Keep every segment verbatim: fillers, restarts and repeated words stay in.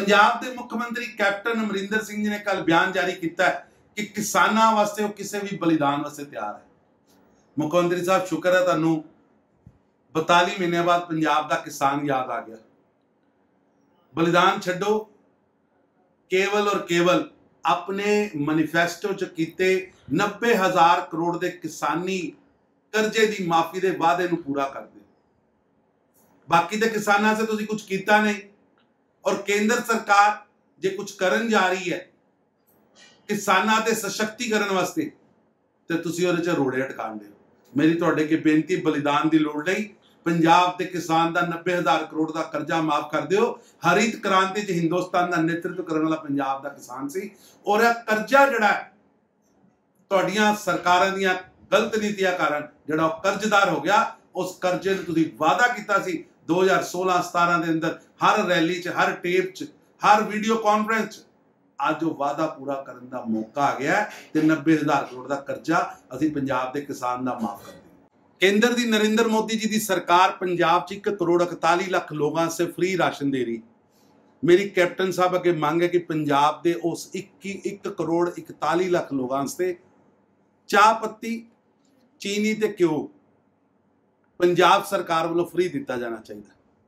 पंजाब के मुख्यमंत्री कैप्टन अमरिंदर सिंह जी ने कल बयान जारी किया है कि किसानों वास्ते वो किसी भी बलिदान वास्ते तैयार है। मुख्यमंत्री साहब शुक्र है तुहानू बताली महीने बाद पंजाब का किसान याद आ गया। बलिदान छड्डो, केवल और केवल अपने मैनीफेस्टो च कीते नब्बे हजार करोड़ के किसानी कर्जे की माफी के वादे नू पूरा कर दे। बाकी तो किसानों से तुसीं कुछ कीता नहीं और केंद्र सरकार जे कुछ करन जा रही है किसानों के सशक्तिकरण वास्ते तो तुसीं उहदे च रोड़े अटकाण दे। मेरी तुहाडे अगे बेनती, बलिदान की लोड़ नहीं, पंजाब के किसान का नब्बे हजार करोड़ का कर्जा माफ कर दिओ। हरित क्रांति च हिंदुस्तान का नेतृत्व करने वाला पंजाब का किसान सी और यह कर्जा जिहड़ा तुहाडीआं सरकारां दीआं गलत नीतियां कारण जिहड़ा कर्जदार हो गया, उस कर्जे नूं तुसीं वादा कीता सी दो हज़ार सोलह सतारह के अंदर हर रैली च, हर टेप च, हर वीडियो कॉन्फ्रेंस अज वो वादा पूरा करने का मौका आ गया तो नब्बे हजार करोड़ का कर्जा असीं पंजाब के किसान का माफ कर दें। केंद्र की नरेंद्र मोदी जी की सरकार पंजाब च एक करोड़ इकताली लाख लोगों से फ्री राशन दे रही। मेरी कैप्टन साहब अगे मांग है कि पंजाब के उस इक्की एक करोड़ इकताली लाख लोगों से चाह पत्ती, चीनी ते घ्यो पंजाब सरकार वालों फ्री दिता जाना चाहिए।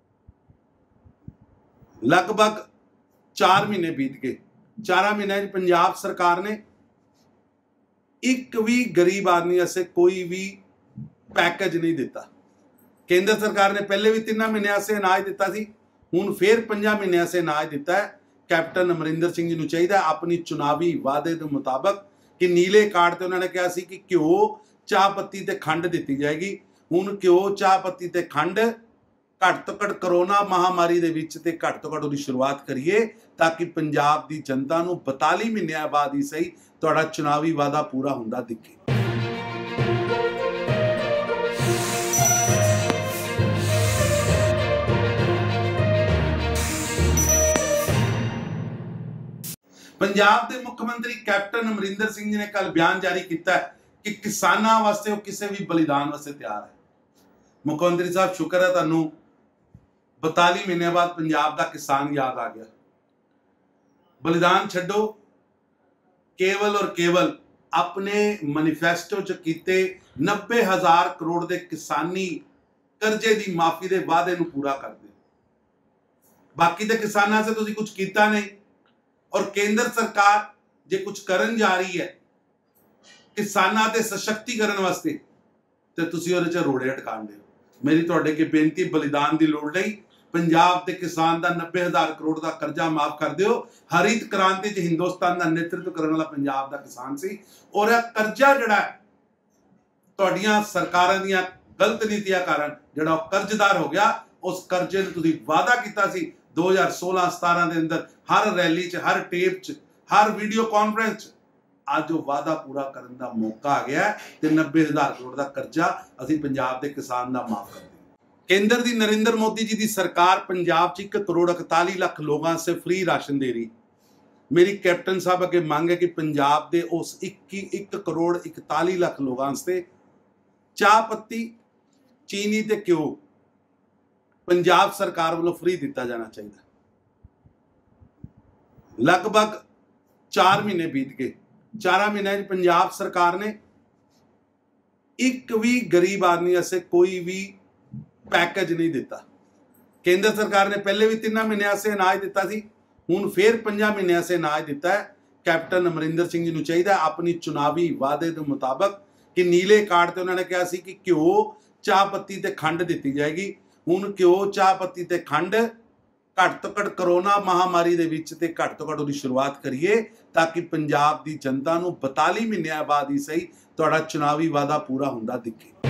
लगभग चार महीने बीत गए, चार महीने पंजाब सरकार ने एक भी गरीब आदमी ऐसे कोई भी पैकेज नहीं दिता। केंद्र सरकार ने पहले भी तीन महीने से अनाज दिता सी, हुण फिर पंजा महीने से अनाज दिता है। कैप्टन अमरिंदर सिंह जी नूं चाहिए अपनी चुनावी वादे के मुताबिक कि नीले कार्ड ते उन्होंने कहा सी कि घ्यो, चाह पत्ती ते खंड दी जाएगी। हुण घ्यो, चाह पत्ती ते खंड घट तो घट करोना महामारी दे विच ते घट तो घट उहदी शुरुआत करिए ताकि पंजाब की जनता नूं बताली महीनों बाद ही सही तुहाडा चुनावी वादा पूरा हुंदा दिखे। पंजाब के मुख्यमंत्री कैप्टन अमरिंदर सिंह जी ने कल बयान जारी किया है कि किसानों वास्ते वो किसी भी बलिदान वास्ते तैयार है। मुख्यमंत्री साहब शुक्र है तुहानू बताली महीने बाद पंजाब का किसान याद आ गया। बलिदान छड्डो, केवल और केवल अपने मैनीफेस्टो च कीते नब्बे हजार करोड़ के किसानी कर्जे की माफी के वादे नू पूरा कर दे। बाकी तो किसानों से तुसीं कुछ कीता नहीं और केंद्र सरकार जे कुछ करन जा रही है किसानों के सशक्तिकरण वास्ते तो तुसीं उहदे च रोड़े अटकाण दे। मेरी तुहाडे अगे बेनती, बलिदान की लोड़ नहीं, पंजाब के किसान का नब्बे हजार करोड़ का कर्जा माफ कर दिओ। हरित क्रांति च हिंदुस्तान का नेतृत्व करने वाला पंजाब का किसान सी और यह कर्जा जिहड़ा तुहाडीआं सरकारां दीआं गलत नीतियां कारण जिहड़ा कर्जदार हो गया, उस कर्जे नूं तुसीं वादा कीता सी दो हज़ार सोलह सतारह के अंदर हर रैली च, हर टेप च, हर वीडियो कॉन्फ्रेंस अज वो वादा पूरा करने का मौका आ गया तो नब्बे हजार करोड़ का कर्जा असीं पंजाब के किसान का माफ कर दें। केंद्र की नरेंद्र मोदी जी की सरकार पंजाब च एक करोड़ इकताली लाख लोगों से फ्री राशन दे रही। मेरी कैप्टन साहब अगे मांग है कि पंजाब के उस इक्की एक करोड़ इकताली लाख लोगों से चाह पत्ती, चीनी ते घ्यो पंजाब सरकार वालों फ्री दिता जाना चाहिए। लगभग चार महीने बीत गए, चार महीने पंजाब सरकार ने एक भी गरीब आदमी ऐसे कोई भी पैकेज नहीं दिता। केंद्र सरकार ने पहले भी तीन महीने से अनाज दिता सी, हुण फिर पंजा महीने से अनाज दिता है। कैप्टन अमरिंदर सिंह जी नूं चाहिए अपनी चुनावी वादे के मुताबिक कि नीले कार्ड ते उन्होंने कहा सी कि घ्यो, चाह पत्ती ते खंड दी जाएगी। हुण घ्यो, चाह पत्ती ते खंड घट तो घट करोना महामारी दे विच ते घट तो घट उहदी शुरुआत करिए ताकि पंजाब की जनता नूं बताली महीनों बाद ही सही तुहाडा चुनावी वादा पूरा हुंदा दिखे।